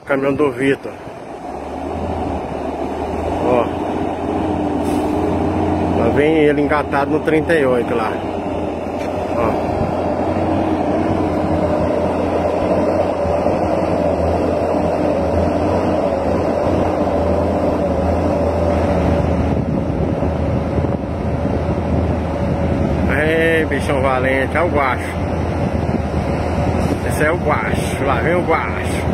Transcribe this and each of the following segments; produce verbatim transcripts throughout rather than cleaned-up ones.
Caminhão do Vitor. Ó. Lá vem ele engatado no trinta e oito lá. Ó. Ei, bichão valente, é o guacho. Esse é o guacho, lá vem o guacho.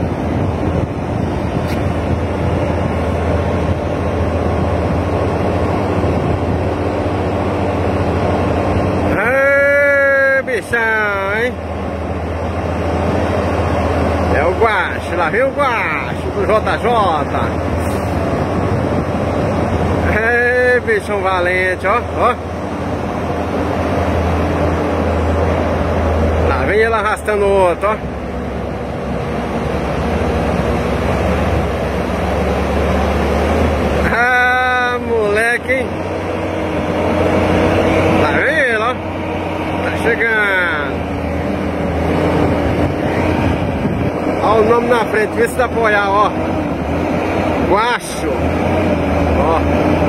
Ei, bichão, hein? É o guacho, lá vem o guacho do J J. Ei, bichão valente, ó, ó. Vem ele arrastando o outro, ó. Ah, moleque, hein? Lá vem ele, ó. Tá chegando. Olha o nome na frente, vê se dá pra olhar, ó. Guacho. Ó.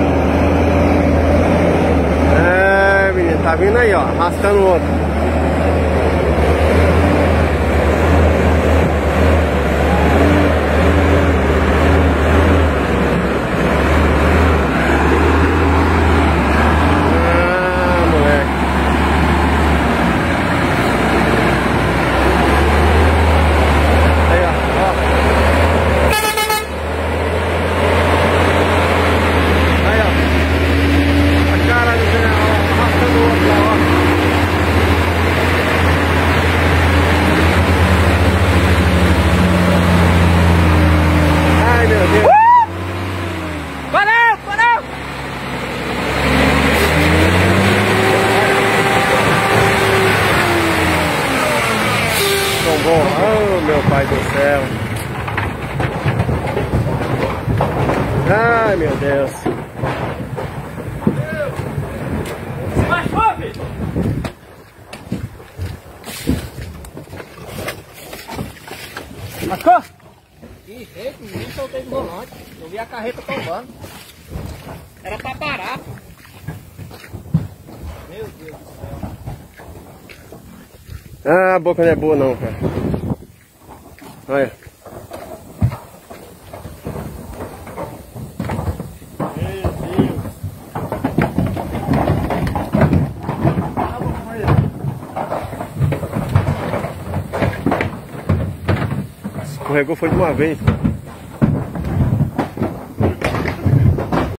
É, menino, tá vindo aí, ó. Arrastando o outro. Oh, meu pai do céu. Ai, meu Deus. Machucou? Que jeito, nem soltei do volante. Eu vi a carreta tombando. Era pra parar. Meu Deus do céu. Ah, a boca não é boa não, cara. Olha. Meu Deus. Escorregou foi de uma vez.